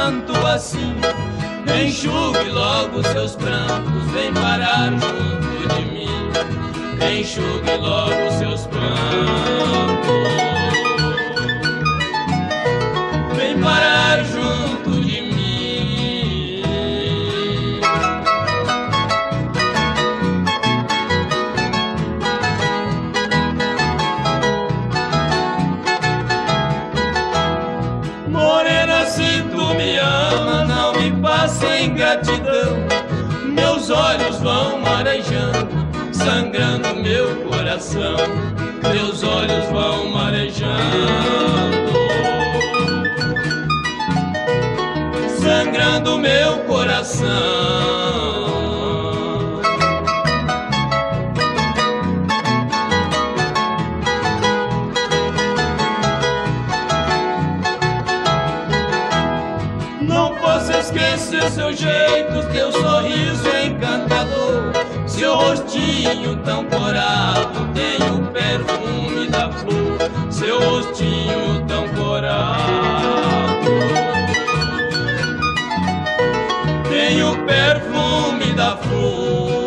canto assim. Enxugue logo seus prantos, vem parar junto de mim. Enxugue logo seus prantos, vem parar junto de mim. Morena, se tu me amas, não me passe ingratidão. Meus olhos vão marejando, sangrando meu coração. Meus olhos vão marejando, sangrando meu coração. Não posso esquecer seu jeito, teu sorriso encantador, seu rostinho tão corado, tem o perfume da flor. Seu rostinho tão corado, tem o perfume da flor.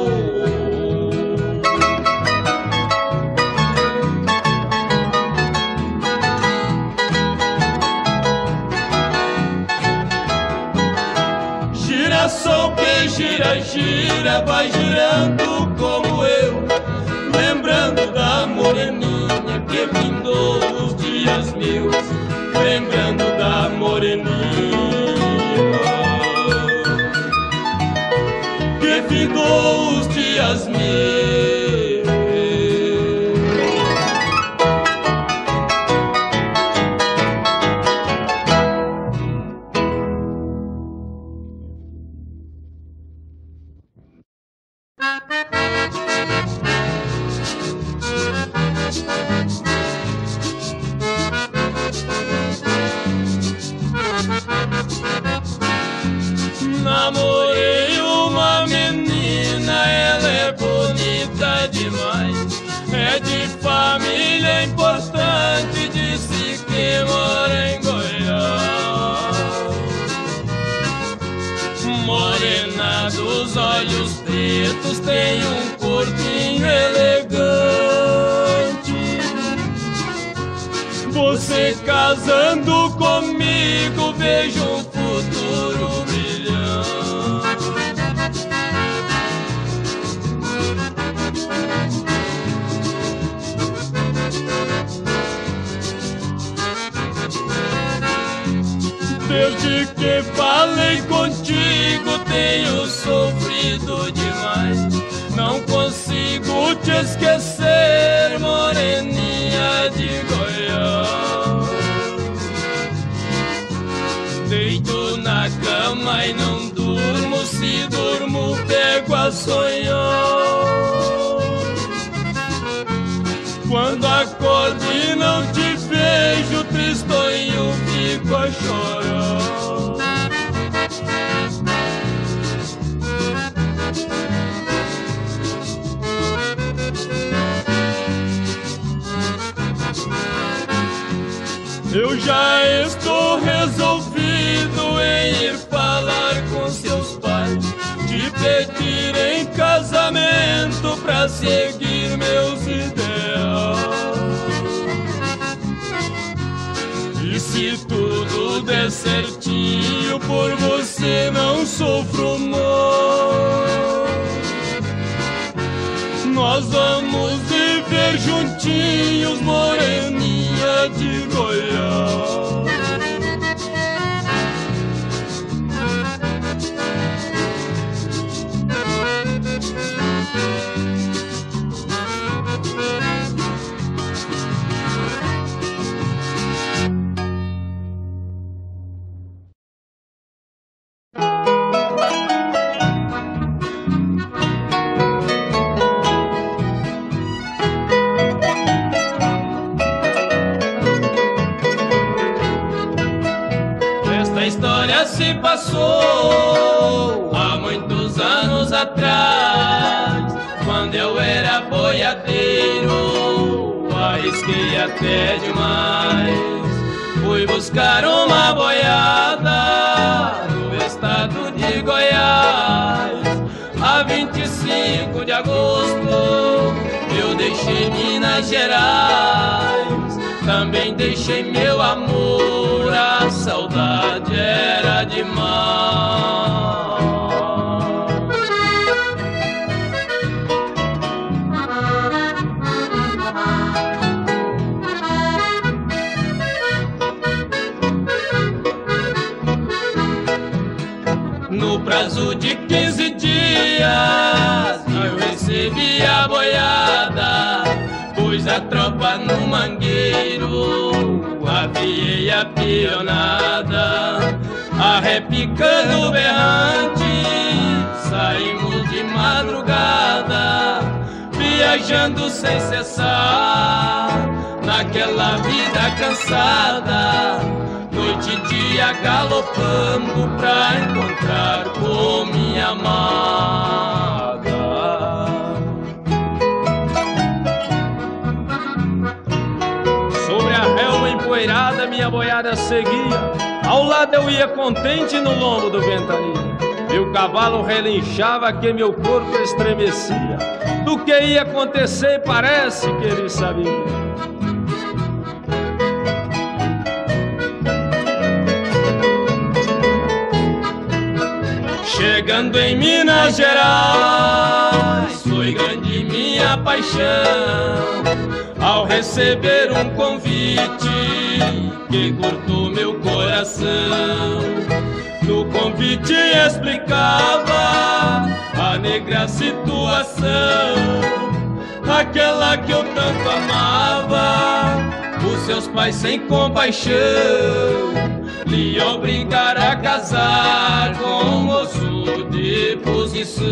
Girassol que gira, gira, vai girando como eu, lembrando da moreninha que findou os dias meus, lembrando da moreninha que findou os dias meus. Namorei uma menina, ela é bonita demais, é de família importante, disse que mora em Goiás. Morena dos olhos pretos, tem um corpinho elegante. Você casando comigo, vejo um futuro brilhante. Desde que falei contigo, tenho sofrido demais. Não consigo te esquecer, moreninha de Goiás. Deito na cama e não durmo, se durmo pego a sonhar. Quando acordo e não te vejo, tristonho, fico a chorar. Eu já estou resolvido em ir falar com seus pais, te pedir em casamento pra seguir meus ideais. E se tudo der certinho, por você não sofro mal. Nós vamos viver juntinhos, moreninha de Goiás. Se passou há muitos anos atrás, quando eu era boiadeiro, arrisquei até demais. Fui buscar uma boiada Minas Gerais. Também deixei meu amor, a saudade era demais. No prazo de 15 dias eu recebi a boiada, pus a tropa no mangueiro, aviei a pionada, arrepicando berrante, saímos de madrugada, viajando sem cessar, naquela vida cansada, noite e dia galopando pra encontrar com minha amada. Sobre a relva empoeirada minha boiada seguia, ao lado eu ia contente no lombo do Ventania. Meu cavalo relinchava que meu corpo estremecia, do que ia acontecer parece que ele sabia. Chegando em Minas Gerais, foi grande minha paixão ao receber um convite que cortou meu coração. No convite explicava a negra situação, aquela que eu tanto amava, os seus pais sem compaixão lhe obrigar a casar com um moço de posição.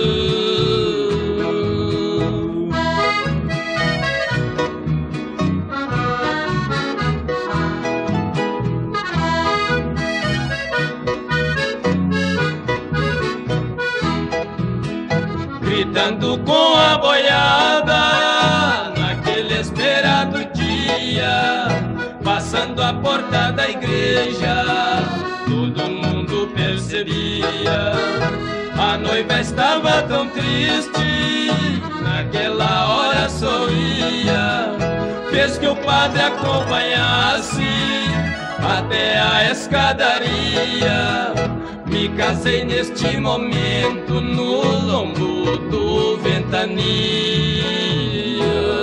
Gritando com a boiada naquele esperado dia, passando a porta da igreja, todo mundo percebia. A noiva estava tão triste, naquela hora sorria, fez que o padre acompanhasse até a escadaria. Me casei neste momento no lombo do Ventania.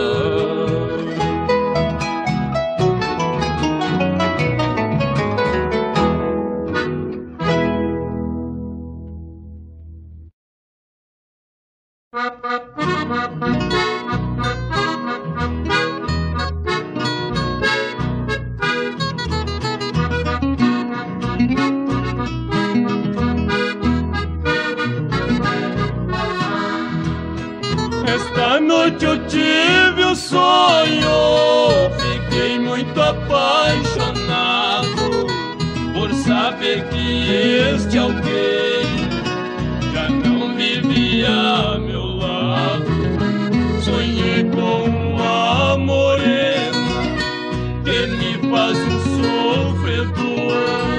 Esta noite eu tive um sonho, fiquei muito apaixonado por saber que este alguém já não vivia a meu lado. Sonhei com uma morena que me faz um sofredor.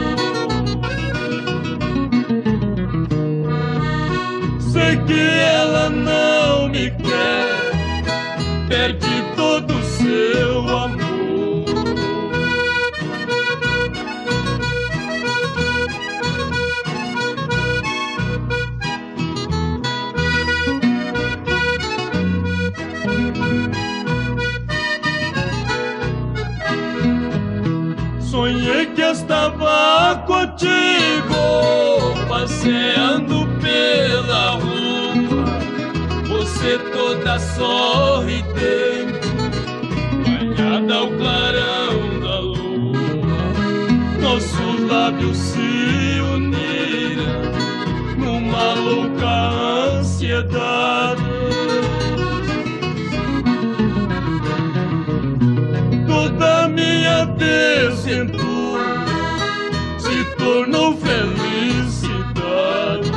Sei que ela não me quer, perde todo o seu amor. Sonhei que estava contigo, passeando pela rua, você toda sorridente, banhada ao clarão da lua. Nossos lábios se uniram numa louca ansiedade. Toda minha desventura se tornou felicidade.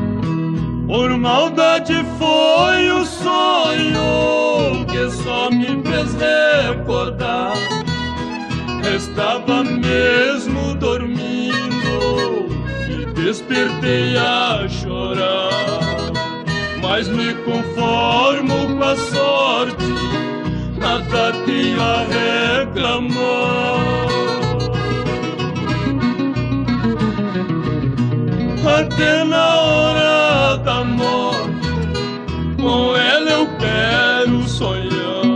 Por maldade foi o sonho que só me acordar. Estava mesmo dormindo e despertei a chorar. Mas me conformo com a sorte, nada tenho a reclamar. Até na hora da morte, com ela eu quero sonhar.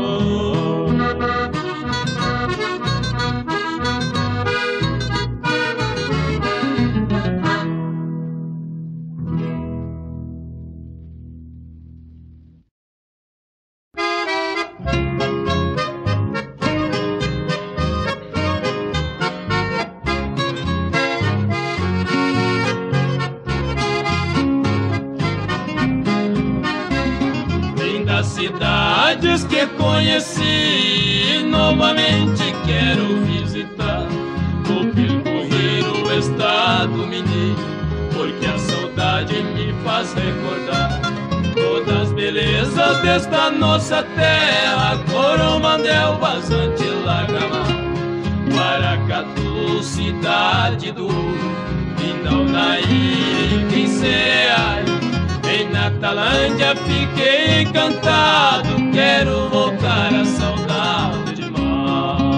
Cidades que conheci, novamente quero visitar. Vou percorrer o estado mineiro, porque a saudade me faz recordar todas as belezas desta nossa terra: Coromandel, Vazante, Lagamar, Paracatu, Cidade do Ouro, Pindaunaí, Quinceai. Em Natalândia fiquei encantado, quero voltar a saudade de mar.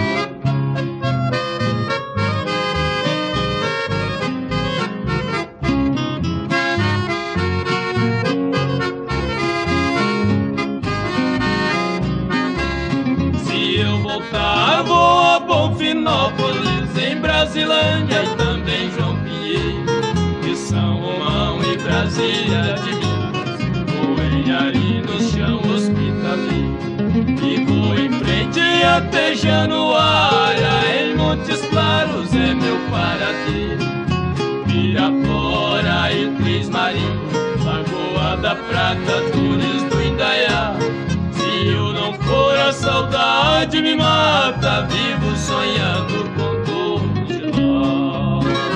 Se eu voltar, vou a Bonfinópolis, em Brasilândia e também João Pinheiro, São Romão e Brasília de Minas. Vou em Arinos, Chão Hospitaleiro, e vou em frente até Januária. Em Montes Claros é meu paradeiro, Pirapora e Três Marias, Lagoa da Prata, Torres do Indaiá. Se eu não for, a saudade me mata, vivo sonhando com Torres de lá.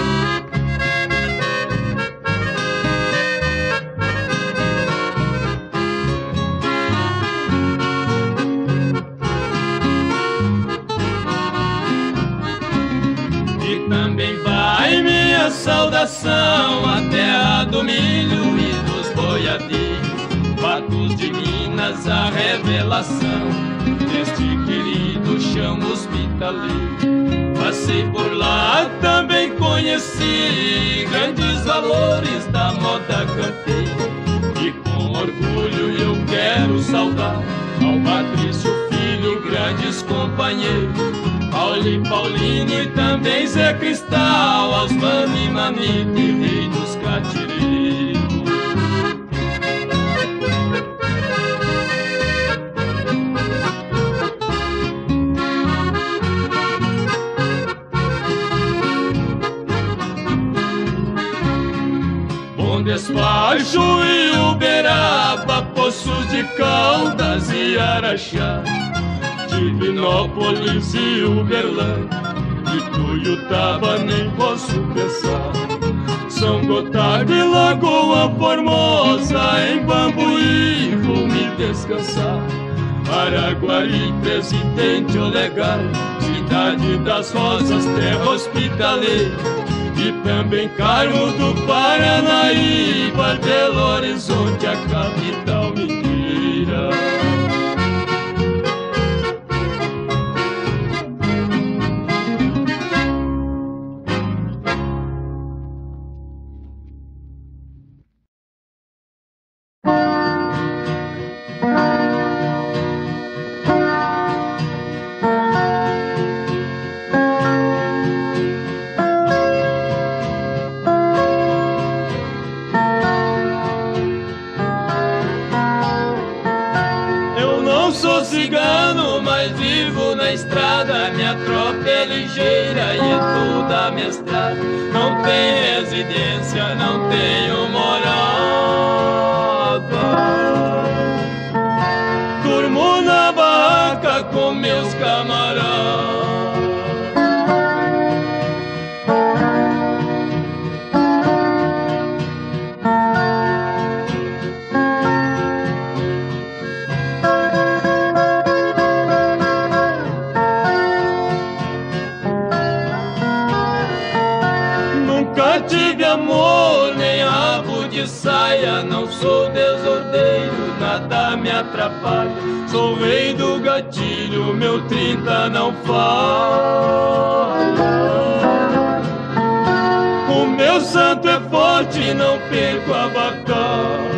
Saudação à terra do milho e dos boiadeiros, Patos de Minas, a revelação deste querido chão hospitaleiro. Passei por lá, também conheci grandes valores da moda campeira, e com orgulho eu quero saudar ao Patrício Filho, grandes companheiros, Paulino e também Zé Cristal, aos Mani Manito e Rei dos Catireiros. Bom Despacho e Uberaba, Poços de Caldas e Araxá, Divinópolis e Uberlândia, de Tuiutaba nem posso pensar. São Gotardo e Lagoa Formosa, em Bambuí vou me descansar. Araguari, Presidente Olegário, Cidade das Rosas, terra hospitaleira, e também Carmo do Paranaíba, Belo Horizonte, a capital mineira. Minha tropa é ligeira e é toda a minha estrada. Não tem residência, não tenho morada. Durmo na barraca com meus camaradas. Nunca tive amor, nem rabo de saia. Não sou desordeiro, nada me atrapalha. Sou rei do gatilho, meu 30 não falha. O meu santo é forte, não perco a batalha.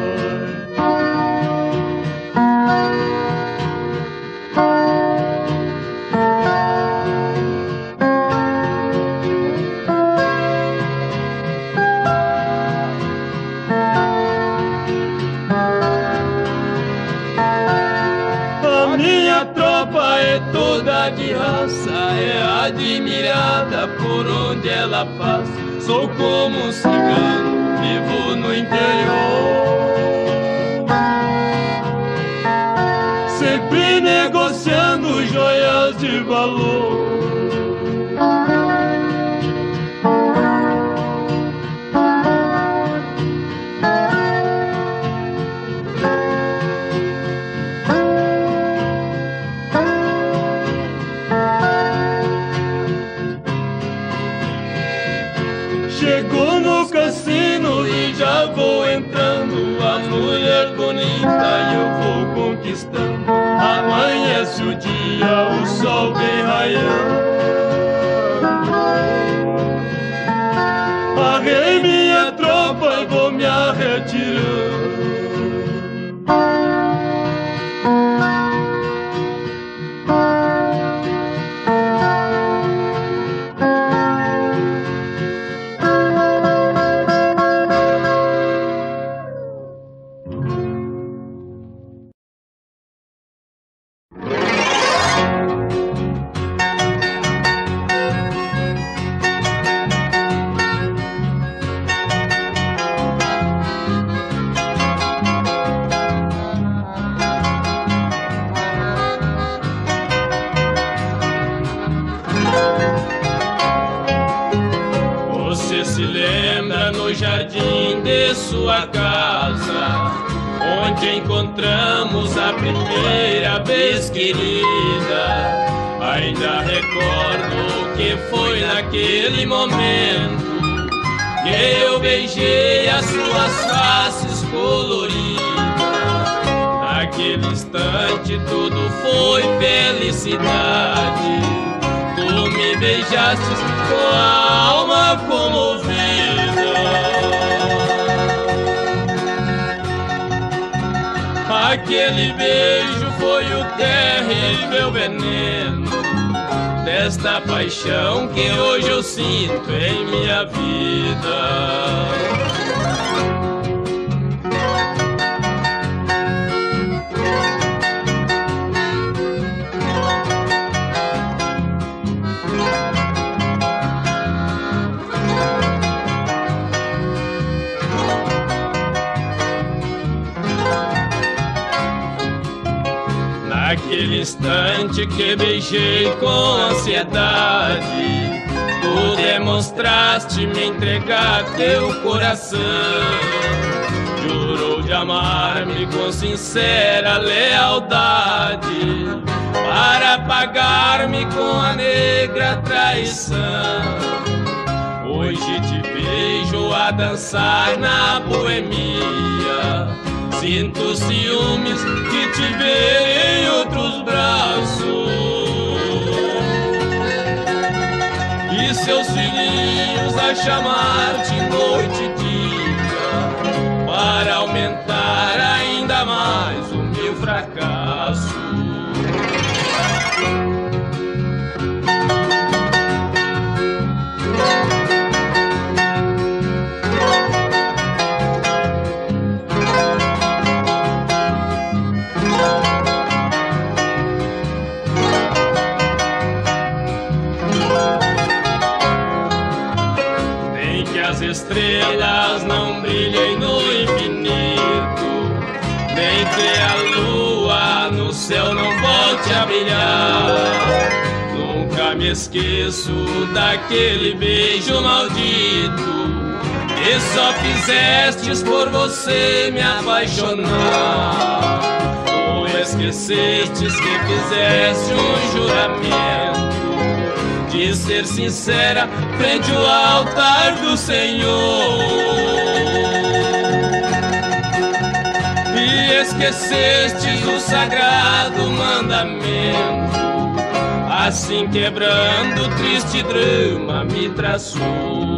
É toda de raça, é admirada por onde ela passa. Sou como um cigano, vivo no interior, sempre negociando joias de valor. Chegou no cassino e já vou entrando. A mulher bonita eu vou conquistando. Amanhece o dia, o sol vem raiando. Arrei minha tropa e vou me retirando. Jardim de sua casa, onde encontramos a primeira vez, querida. Ainda recordo que foi naquele momento que eu beijei as suas faces coloridas. Naquele instante tudo foi felicidade. Tu me beijaste com a alma comovida. Aquele beijo foi o terrível veneno desta paixão que hoje eu sinto em minha vida. Naquele instante que beijei com ansiedade, tu demonstraste me entregar teu coração. Jurou de amar-me com sincera lealdade, para pagar-me com a negra traição. Hoje te vejo a dançar na boemia, sinto ciúmes de te ver em outros braços, e seus filhinhos a chamar-te noite e dia, para aumentar ainda mais o meu fracasso. As estrelas não brilhem no infinito, nem que a lua no céu não volte a brilhar. Nunca me esqueço daquele beijo maldito que só fizestes por você me apaixonar. Ou esquecestes que fizeste um juramento de ser sincera frente ao altar do Senhor. E esquecestes o sagrado mandamento, assim quebrando o triste drama me traçou.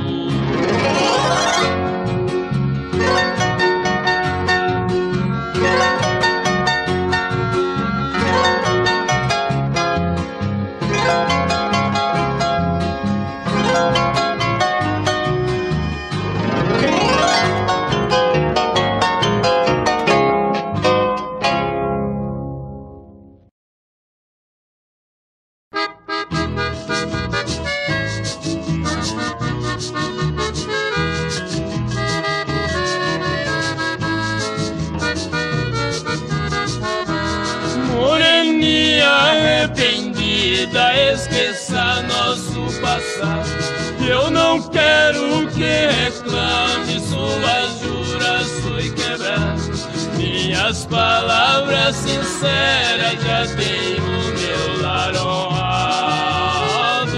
Esqueça nosso passado. Eu não quero que reclame, suas juras fui quebrado. Minhas palavras sinceras já têm o meu lar honrado.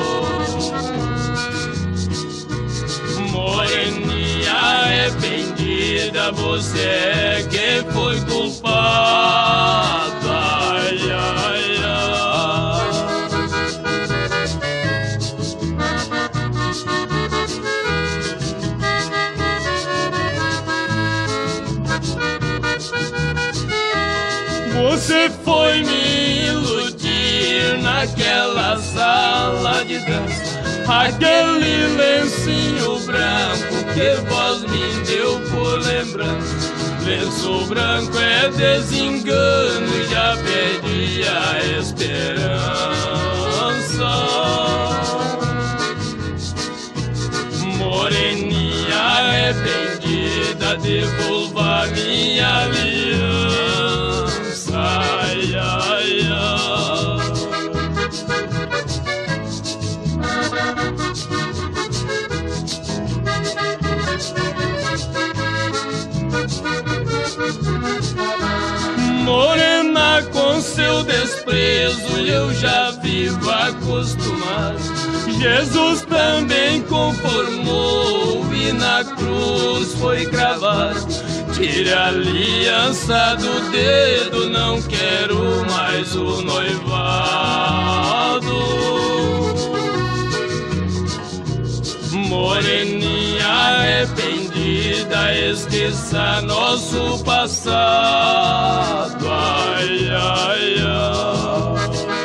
Moreninha arrependida, você é que foi culpada. Ai, ai, ai. Você foi me iludir naquela sala de dança, aquele lencinho branco que vós me deu por lembrança. Lenço branco é desengano, já perdi a esperança. Moreninha arrependida, devolva minha aliança. Ai, ai, ai. Morena, com seu desprezo eu já vivo acostumado. Jesus também conformou e na cruz foi cravado. Tire a aliança do dedo, não quero mais o noivado. Moreninha arrependida, esqueça nosso passado. Ai, ai, ai.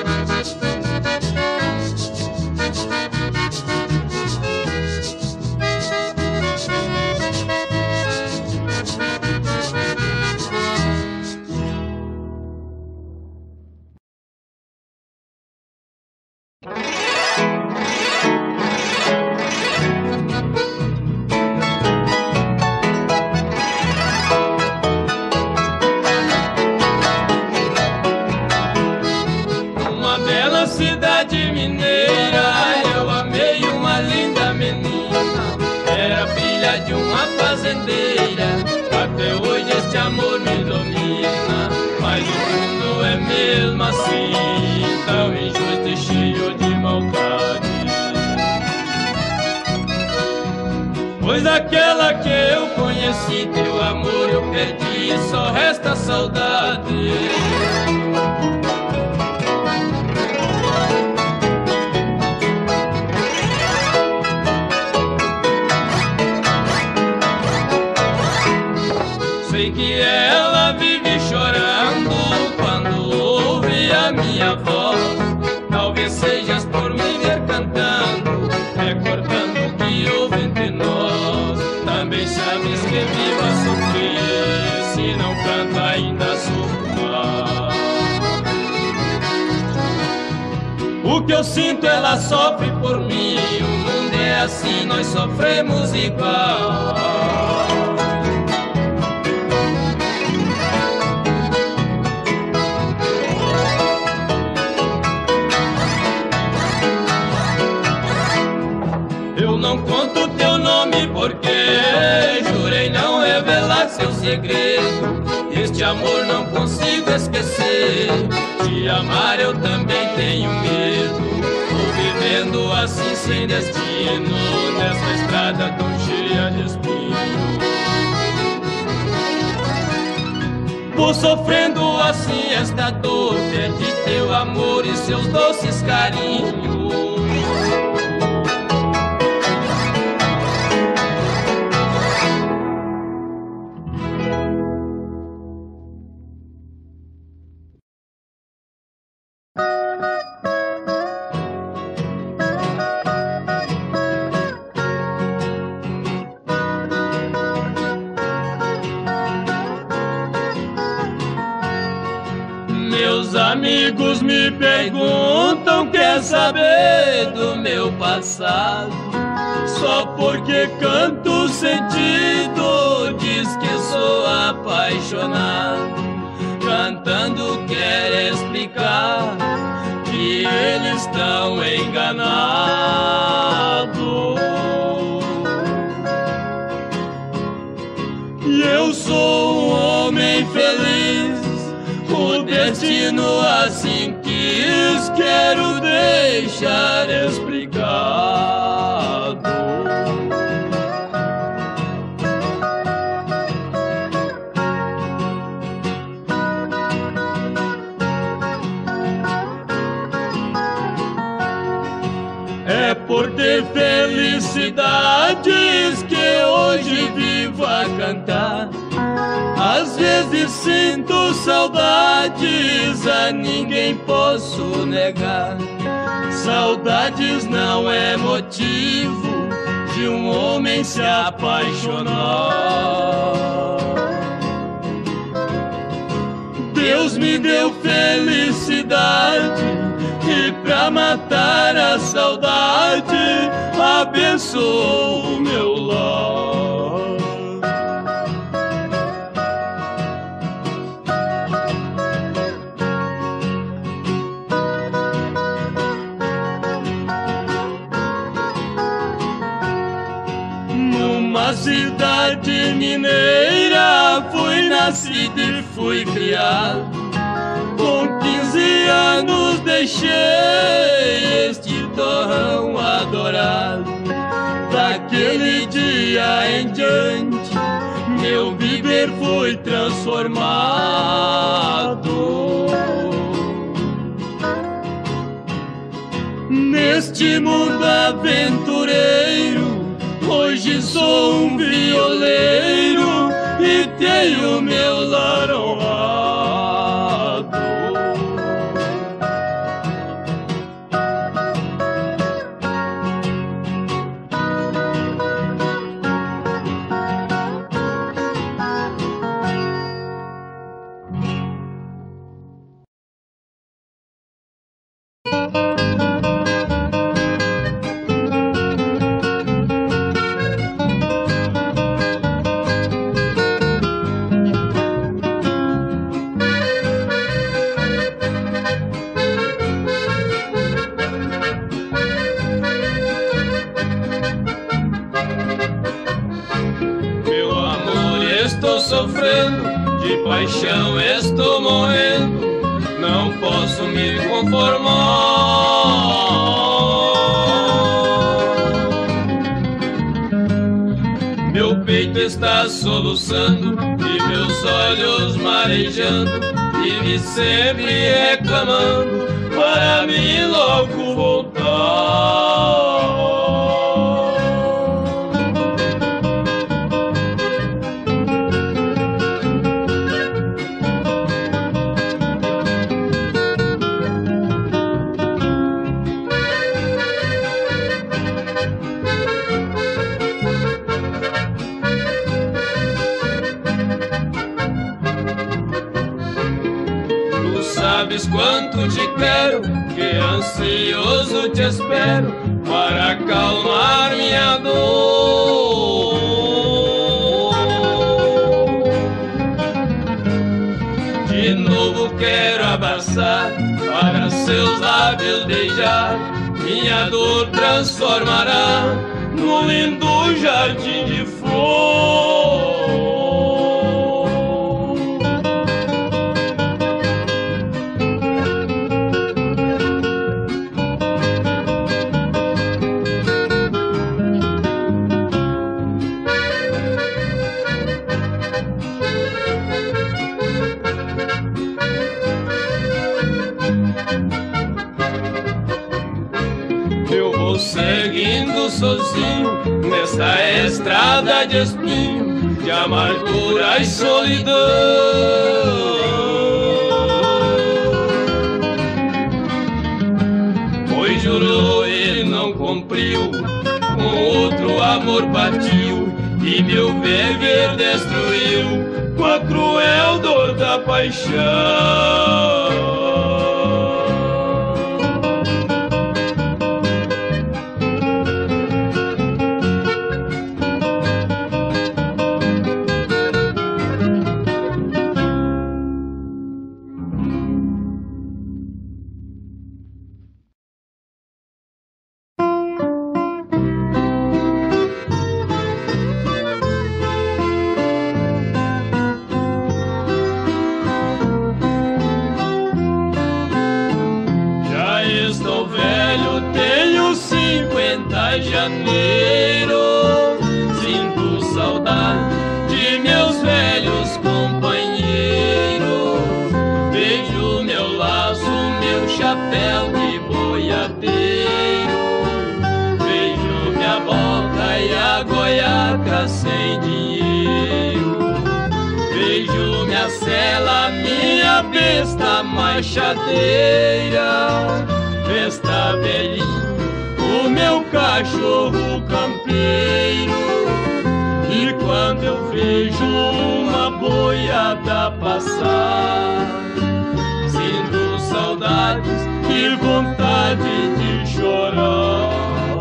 Até hoje este amor me domina, mas o mundo é mesmo assim, tão injusto e cheio de maldade. Pois aquela que eu conheci, teu amor eu perdi, só resta saudade. Sei que ela vive chorando quando ouve a minha voz. Talvez sejas por me ver cantando, recordando o que houve entre nós. Também sabes que vivo a sofrer, se não canta ainda sofro mais. O que eu sinto ela sofre por mim, o mundo é assim, nós sofremos igual. Não conto teu nome porque jurei não revelar seu segredo. Este amor não consigo esquecer, de amar eu também tenho medo. sofrendo assim sem destino, nessa estrada tão cheia de espinhos. Vou sofrendo assim esta dor, perdi teu amor e seus doces carinhos. Meus amigos me perguntam, quer saber do meu passado? Só porque canto sentido, diz que sou apaixonado. Cantando quer explicar que eles estão enganados. E eu sou um homem feliz, o destino assim quis, quero deixar explicado. É por ter felicidades que hoje vivo a cantar. Às vezes sinto saudades, a ninguém posso negar. Saudades não é motivo de um homem se apaixonar. Deus me deu felicidade e pra matar a saudade abençoou o meu lar. Numa cidade mineira fui nascido e fui criado. Com 15 anos deixei este torrão adorado. Daquele dia em diante meu viver foi transformado. Neste mundo aventureiro hoje sou um violeiro e tenho meu lar honrado. Sofrendo de paixão, estou morrendo, não posso me conformar. Meu peito está soluçando e meus olhos marejando, vive sempre reclamando para mim logo voltar. Sabes quanto te quero, que ansioso te espero para acalmar minha dor. De novo quero abraçar, para seus lábios beijar, minha dor transformará num lindo jardim de flor. estrada de espinho, de amargura e solidão. Pois jurou e não cumpriu, com outro amor partiu, e meu viver destruiu, com a cruel dor da paixão. Janeiro, sinto saudade de meus velhos companheiros. Vejo meu laço, meu chapéu de boiadeiro. Vejo minha bota e a goiaca sem dinheiro. Vejo minha sela, minha besta machadeira. Besta velhinha, o meu cachorro campeiro. E quando eu vejo uma boiada passar, sinto saudades e vontade de chorar.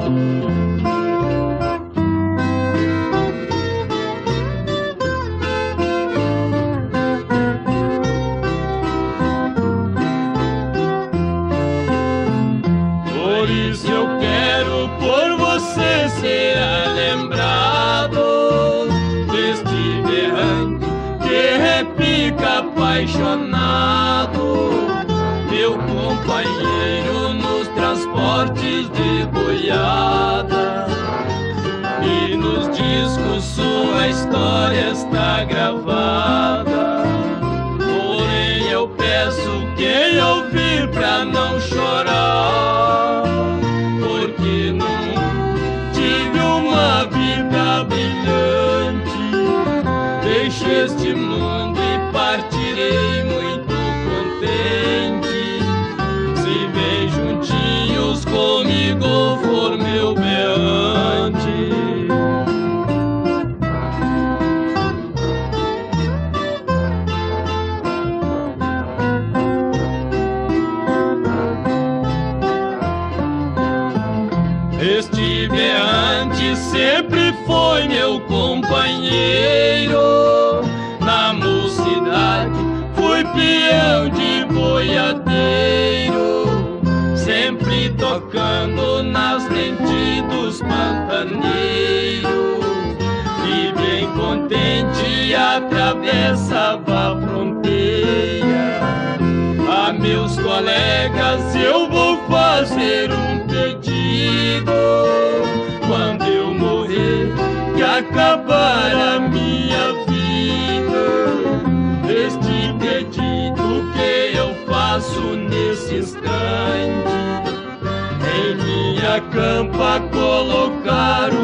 Por isso eu quero por você ser lembrado deste berrante que repica apaixonado, meu companheiro nos transportes de boiada. E nos discos sua história está gravada. Porém eu peço quem ouvir pra não chorar, porque não tive uma vida brilhante. Deixei este mundo e partirei muito contente. Se vem juntinhos comigo for meu berrante. Este berrante sempre foi meu companheiro. Na mocidade fui peão de boiadeiro, sempre tocando nas lentes dos pantaneiros. E bem contente atravessava a fronteira. A meus colegas eu vou fazer um pedido: quando eu morrer, que acabar a minha vida. Este pedido que eu faço nesse instante, em minha campa colocar